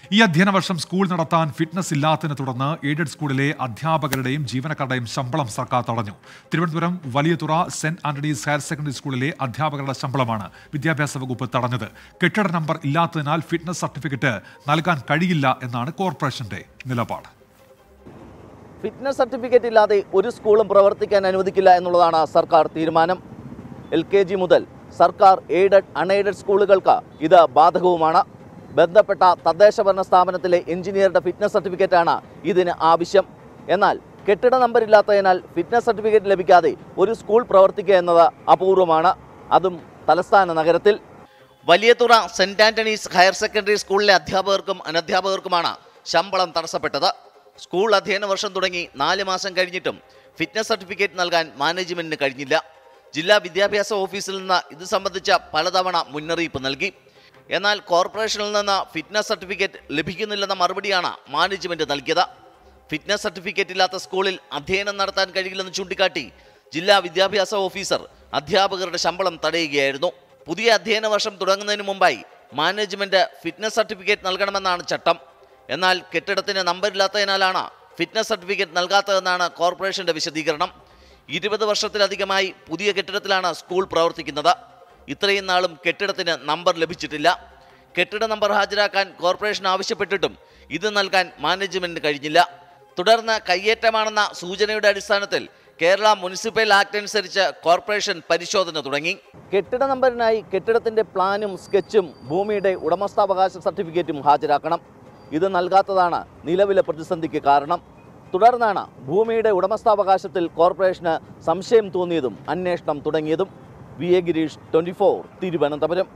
ഈ അധ്യയന വർഷം സ്കൂൾ നടത്താൻ ഫിറ്റ്നസ് ഇല്ലാത്തതിനെ തുടർന്ന് എയ്ഡഡ് സ്കൂളിലെ അധ്യാപകരുടെയും ജീവനക്കാരുടെയും ശമ്പളം സർക്കാർ തടഞ്ഞു. Thiruvananthapuram Valiyathura saint Antony's higher secondary സ്കൂളിലെ അധ്യാപകരുടെ ശമ്പളമാണ് വിദ്യാഭ്യാസ വകുപ്പ് തടഞ്ഞത്. കെട്ടിട നമ്പർ ഇല്ലാത്തതിനാൽ ഫിറ്റ്നസ് സർട്ടിഫിക്കറ്റ് നൽകാൻ കഴിയില്ല എന്നാണ് കോർപ്പറേഷന്റെ നിലപാട്. ഫിറ്റ്നസ് സർട്ടിഫിക്കറ്റ് ഇല്ലാതെ ഒരു സ്കൂളും പ്രവർത്തിക്കാൻ അനുവദിക്കില്ല എന്നുള്ളതാണ് സർക്കാർ തീരുമാനം. LKG മുതൽ സർക്കാർ എയ്ഡഡ് അൺഎയ്ഡഡ് സ്കൂളുകൾക്ക് ഇത് ബാധകവുമാണ്. ബന്ധപ്പെട്ട തദ്ദേശഭരണ സ്ഥാപനത്തിലെ എഞ്ചിനീയറുടെ ഫിറ്റ്നസ് സർട്ടിഫിക്കറ്റാണ് ഇതിന് ആവശ്യം. എന്നാൽ കെട്ടിട നമ്പർ ഇല്ലാത്തതിനാൽ ഫിറ്റ്നസ് സർട്ടിഫിക്കറ്റ് ലഭിക്കാതെ ഒരു സ്കൂൾ പ്രവർത്തിക്കുക എന്നത് അപൂർവമാണ്, അതും തലസ്ഥാന നഗരത്തിൽ. Valiyathura saint Antony's higher secondary സ്കൂളിലെ അധ്യാപകർക്കും അനധ്യാപകർക്കുമാണ് ശമ്പളം തടസ്സപ്പെട്ടത്. സ്കൂൾ അധ്യയന വർഷം തുടങ്ങി 4 മാസം കഴിഞ്ഞിട്ടും ഫിറ്റ്നസ് സർട്ടിഫിക്കറ്റ് നൽകാൻ മാനേജ്മെന്റിന് കഴിഞ്ഞില്ല. ജില്ലാ വിദ്യാഭ്യാസ ഓഫീസിൽ നിന്ന് ഇത് സംബന്ധിച്ച പലതവണ മുന്നറിയിപ്പ് നൽകി. എന്നാൽ കോർപ്പറേഷനിൽ നിന്ന് ഫിറ്റ്നസ് സർട്ടിഫിക്കറ്റ് ലഭിക്കുന്നില്ലെന്ന മറുപടിയാണ് മാനേജ്മെന്റ് നൽകിയത്. ഫിറ്റ്നസ് സർട്ടിഫിക്കറ്റ് ഇല്ലാത്ത സ്കൂളിൽ അധ്യയനം നടത്താൻ കഴിയില്ലെന്ന് ചൂണ്ടിക്കാട്ടി ജില്ലാ വിദ്യാഭ്യാസ ഓഫീസർ അധ്യാപകരുടെ ശമ്പളം തടയുകയായിരുന്നു. പുതിയ അധ്യയന വർഷം തുടങ്ങുന്നതിന് മുമ്പായി മാനേജ്മെന്റ് ഫിറ്റ്നസ് സർട്ടിഫിക്കറ്റ് നൽകണമെന്നാണ് ചട്ടം. എന്നാൽ കെട്ടിടത്തിന് നമ്പറില്ലാത്തതിനാലാണ് ഫിറ്റ്നസ് സർട്ടിഫിക്കറ്റ് നൽകാത്തതെന്നാണ് കോർപ്പറേഷന്റെ വിശദീകരണം. 20 വർഷത്തിലധികമായി പുതിയ കെട്ടിടത്തിലാണ് സ്കൂൾ പ്രവർത്തിക്കുന്നത്. ഇത്രയും നാളും കെട്ടിടത്തിന് നമ്പർ ലഭിച്ചിട്ടില്ല. കെട്ടിട നമ്പർ ഹാജരാക്കാൻ കോർപ്പറേഷൻ ആവശ്യപ്പെട്ടിട്ടും ഇത് നൽകാൻ മാനേജ്മെന്റിന് കഴിഞ്ഞില്ല. തുടർന്ന് കയ്യേറ്റമാണെന്ന സൂചനയുടെ അടിസ്ഥാനത്തിൽ കേരള മുനിസിപ്പൽ ആക്ട് അനുസരിച്ച് കോർപ്പറേഷൻ പരിശോധന തുടങ്ങി. കെട്ടിട നമ്പറിനായി കെട്ടിടത്തിന്റെ പ്ലാനും സ്കെച്ചും ഭൂമിയുടെ ഉടമസ്ഥാവകാശ സർട്ടിഫിക്കറ്റും ഹാജരാക്കണം. ഇത് നൽകാത്തതാണ് നിലവിലെ പ്രതിസന്ധിക്ക് കാരണം. തുടർന്നാണ് ഭൂമിയുടെ ഉടമസ്ഥാവകാശത്തിൽ കോർപ്പറേഷന് സംശയം തോന്നിയതും അന്വേഷണം തുടങ്ങിയതും. VA ഗിരീഷ്, 24, തിരുവനന്തപുരം.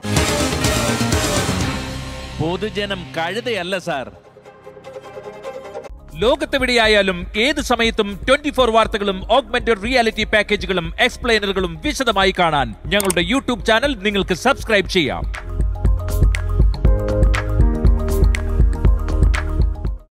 പൊതുജനം കഴുതയല്ല സാർ. ലോകത്തെവിടെയായാലും ഏത് സമയത്തും 24 വാർത്തകളും ഓഗ്മെന്റഡ് റിയാലിറ്റി പാക്കേജുകളും എക്സ്പ്ലെയിനറുകളും വിശദമായി കാണാൻ ഞങ്ങളുടെ YouTube ചാനൽ നിങ്ങൾക്ക് സബ്സ്ക്രൈബ് ചെയ്യാം.